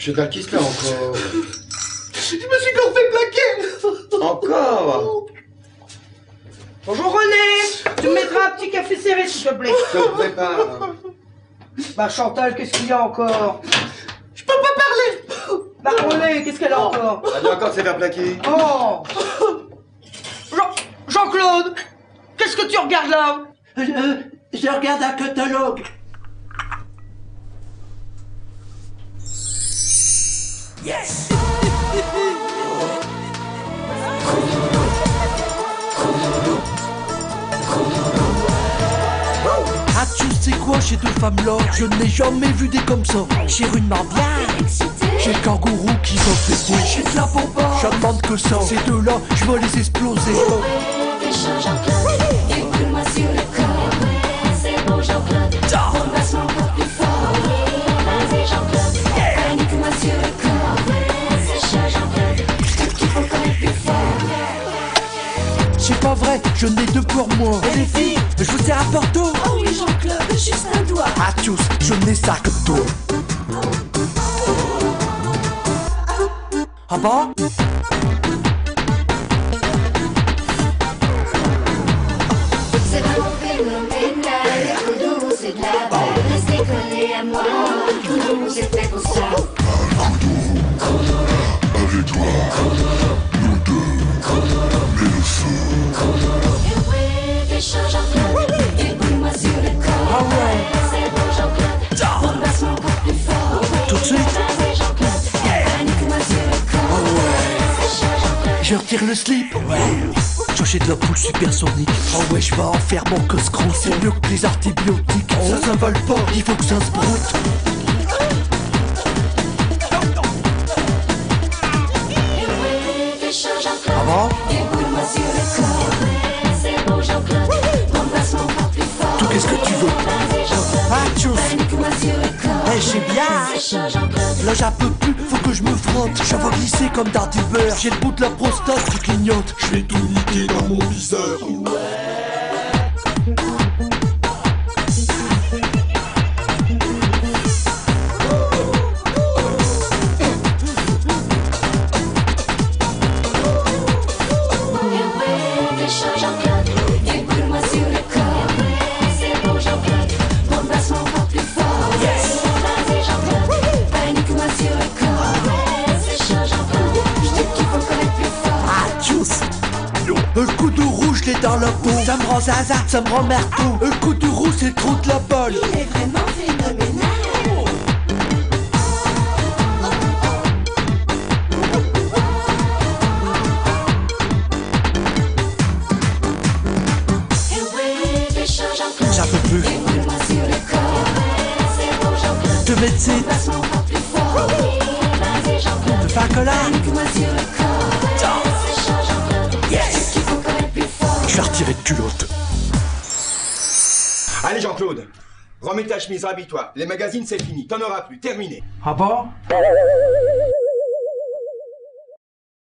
Je sais qui cela encore. Je me suis encore fait plaquer. Encore. Bonjour René, tu me mettras un petit café serré s'il te plaît. Je te prépare. Bah Chantal, qu'est-ce qu'il y a encore? Je peux pas parler. Bah René, qu'est-ce qu'elle a encore? Elle doit encore se faire plaquer. Oh Jean-Claude, qu'est-ce que tu regardes là? Je regarde un catalogue. Yes. Ah tu sais quoi, j'ai deux femmes là, je n'ai jamais vu des comme ça. J'ai rudement bien. J'ai le kangourou qui va péter. J'ai de la bombe, je demande que ça. Ces deux-là, je vais les exploser. Écoute-moi sur le corps, c'est bon Jean-Claude, on passe encore plus fort. Vas-y Jean-Claude, panique-moi sur le corps, c'est chaud Jean-Claude, qu'il faut connaître plus fort. C'est pas vrai, je n'ai deux pour moi. Et les filles, je vous sers un porto. Oh oui Jean-Claude, juste un doigt. Ah tous, je n'ai ça que toi. Ah bon? C'est vraiment phénoménal, les coups c'est de la balle. Restez collés à moi, coups c'est fait pour ça. Avec toi, nous deux, mais le feu. Et ouais, fais chaud Jean-Claude, écoute-moi sur le corps. Ah ouais. C'est bon Jean-Claude, on passe encore plus fort. Tout de suite. Vas-y Jean-Claude, panique-moi sur le corps. C'est chaud Jean-Claude. Je retire le slip. J'ai de la poule supersonique. Oh ouais, je vais en faire mon coscron. C'est mieux que les antibiotiques. Ça s'avale pas, il faut que ça se broute. Ah bon? Écoute-moi sur le corps, c'est bon Jean-Claude, on passe mon corps plus fort. Tout qu'est-ce que tu veux? Vas-y Jean-Claude, Ah tchuss. panique-moi sur le corps. Eh j'ai bien. C'est chaud Jean-Claude, Là j'en peux plus, faut que je me frotte. Je vais glisser comme dans du beurre. J'ai le bout de la prostate qui clignote. Je vais tout niquer dans mon viseur. et ouais, fais chaud Jean-Claude, écoute-moi sur le corps, c'est bon Jean-Claude, on passe mon corps plus fort. Vas-y Jean-Claude, panique-moi sur le corps, c'est chaud Jean-Claude, je dis qu'il faut connaître plus fort. Ah tchuss. Un coup de rouge, l'est dans la peau. Ça me rend zaza, ça me rend marteau. Un coup de rouge, c'est trop de la balle. Il est vraiment phénoménal. Et ouais, fais chaud Jean-Claude, J'en peux plus. écoute-moi sur le corps, c'est bon Jean-Claude, De médecine, passe mon corps plus fort. Vas-y Jean-Claude, de faire collard. panique-moi sur le corps, c'est chaud Jean-Claude, Yes. qu'il faut connaître plus fort. Je vais retirer de culotte. Allez Jean-Claude, remets ta chemise, rhabille-toi. Les magazines c'est fini, t'en auras plus, terminé. Ah bon?